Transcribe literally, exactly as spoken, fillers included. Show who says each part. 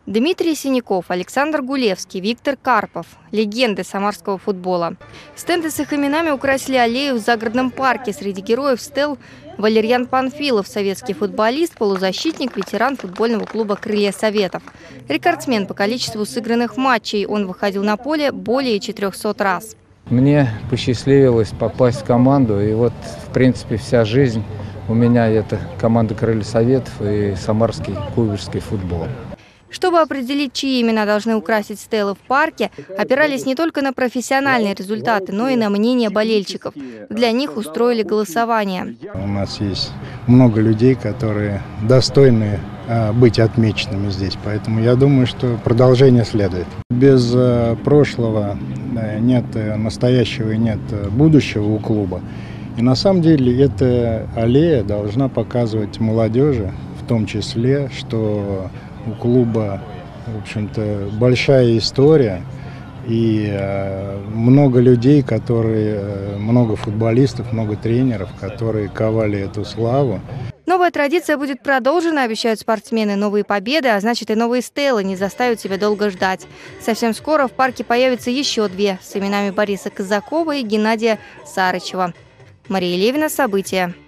Speaker 1: Дмитрий Синяков, Александр Гулевский, Виктор Карпов – легенды самарского футбола. Стенды с их именами украсили аллею в загородном парке. Среди героев стел Валерьян Панфилов, советский футболист, полузащитник, ветеран футбольного клуба «Крылья Советов». Рекордсмен по количеству сыгранных матчей. Он выходил на поле более четырёхсот раз.
Speaker 2: Мне посчастливилось попасть в команду, и вот, в принципе, вся жизнь у меня – это команда «Крылья Советов» и самарский куйбышевский футбол.
Speaker 1: Чтобы определить, чьи имена должны украсить стелы в парке, опирались не только на профессиональные результаты, но и на мнение болельщиков. Для них устроили голосование.
Speaker 3: У нас есть много людей, которые достойны быть отмеченными здесь, поэтому я думаю, что продолжение следует. Без прошлого нет настоящего и нет будущего у клуба. И на самом деле эта аллея должна показывать молодежи, в том числе, что у клуба, в общем-то, большая история и э, много людей, которые, э, много футболистов, много тренеров, которые ковали эту славу.
Speaker 1: Новая традиция будет продолжена, обещают спортсмены. Новые победы, а значит и новые стелы не заставят себя долго ждать. Совсем скоро в парке появятся еще две с именами Бориса Казакова и Геннадия Сарычева. Мария Левина, события.